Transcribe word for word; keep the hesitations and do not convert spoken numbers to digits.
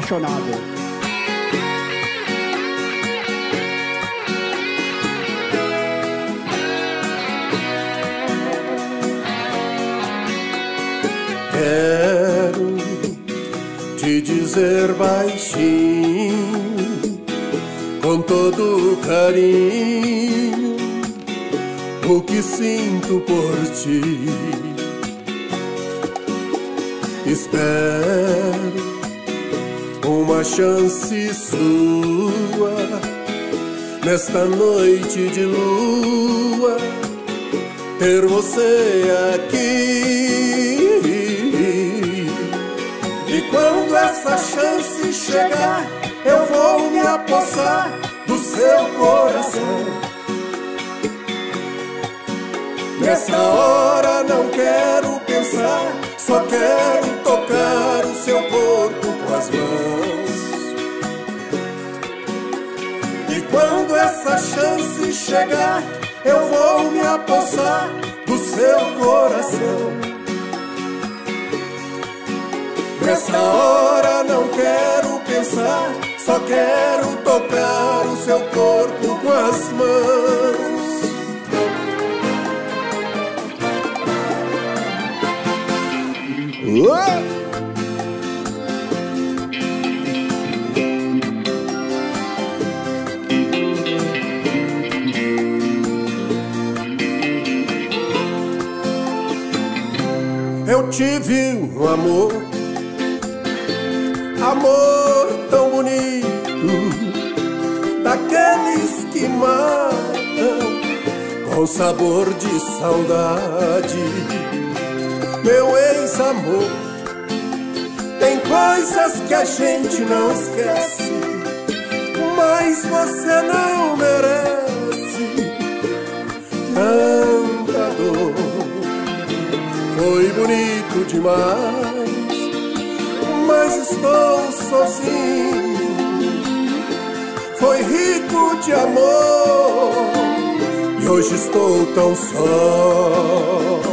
apaixonado. Quero te dizer baixinho, com todo carinho, o que sinto por ti. Espero uma chance sua nesta noite de lua, ter você aqui. E quando essa chance chegar, eu vou me apossar do seu coração. Nessa hora não quero pensar, só quero tocar o seu corpo com as mãos. E quando essa chance chegar, eu vou me apossar do seu coração. Nessa hora não quero pensar, só quero tocar o seu corpo com as mãos. Uh! Eu tive um amor, amor tão bonito, daqueles que matam com sabor de saudade. Meu ex-amor, tem coisas que a gente não esquece, mas você não merece tanta dor. Foi bonito demais, mas estou sozinho. Foi rico de amor e hoje estou tão só.